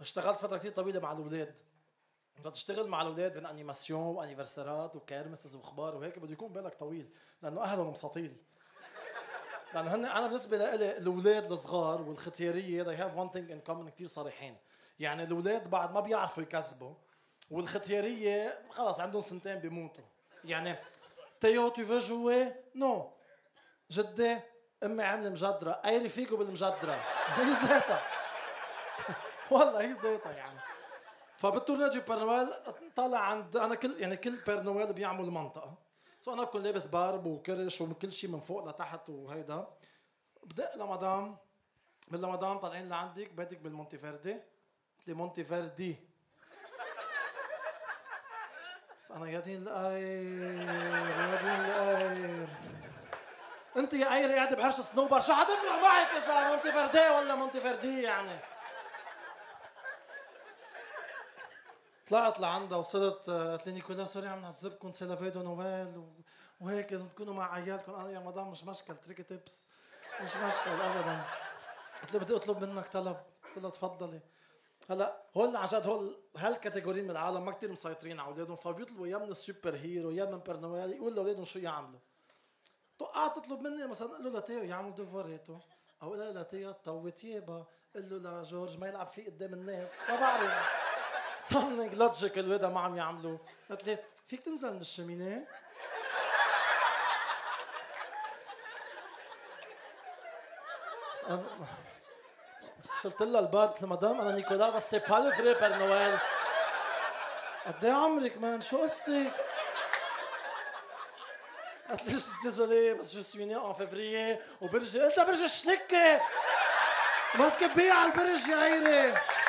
اشتغلت فتره كثير طويله مع الاولاد. بدك تشتغل مع الاولاد من انيماسيون وانيفرسارات وكيرمسز واخبار وهيك، بده يكون بالك طويل لانه اهلهم مساطيل. لانه هن انا بالنسبه لي الاولاد الصغار والختياريه they have one thing in common كثير صريحين. يعني الاولاد بعد ما بيعرفوا يكذبوا، والختياريه خلص عندهم سنتين بيموتوا. يعني تيو tu veux jouer؟ نو. جدي امي عامله مجدره، اي رفيقه بالمجدره. هي ذاتها. والله هي ذاتها يعني. فبالتورنيو دي بيرنويل طالع عند انا كل بيرنويل بيعمل منطقه. انا بكون لابس بارب وكرش وكل شيء من فوق لتحت وهيدا. بدق لمدام بالمدام طالعين لعندك بيتك بالمونتيفيردي؟ قلت لي مونتيفيردي. بس انا يا دين القاير يا دين القاير، انت يا قاير قاعده بحرش صنوبر، شو حتفرق معك اذا مونتيفيردي ولا مونتيفيردي يعني؟ طلعت لعندها وصرت قالت لي نيكولا سوري عم نعذبكم سيلافي دو نويل وهيك لازم تكونوا مع عيالكم. انا يا مدام مش مشكل تركي تبس، مش مشكل ابدا. قلت له بدي اطلب منك طلب. قلت لها تفضلي. هلا هول عن جد هول هالكاتيجوري من العالم ما كثير مسيطرين على اولادهم، فبيطلبوا يا من السوبر هيرو يا من بيرنويل يقول لاولادهم شو يعملوا. توقعت تطلب مني مثلا قول له لتيو يعمل دوفوريتو، او قول له لتيو طوي تيابا، قل له لجورج ما يلعب فيه قدام الناس، ما بعرف. something logical الودا ما عم يعملوا. قلت لي فيك تنزل من الشمينيه؟ شلت لها البار. قلت لها مدام انا نيكولا بس سي با لو فري بير نويل. قد ايه عمرك مان شو قصتك؟ قالت لي ديزولي بس جو سوي ني ان فيفريي وبرجي. قلت لها برج الشنكه ما تكبيه على البرج يا عيري.